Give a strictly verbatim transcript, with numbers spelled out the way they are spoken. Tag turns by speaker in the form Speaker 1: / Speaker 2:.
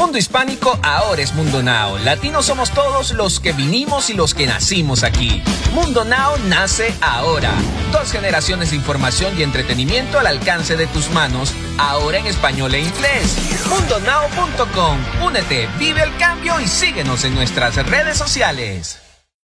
Speaker 1: Mundo Hispánico ahora es Mundo Now. Latinos somos todos los que vinimos y los que nacimos aquí. Mundo Now nace ahora. Dos generaciones de información y entretenimiento al alcance de tus manos, ahora en español e inglés. mundo now punto com. Únete, vive el cambio y síguenos en nuestras redes sociales.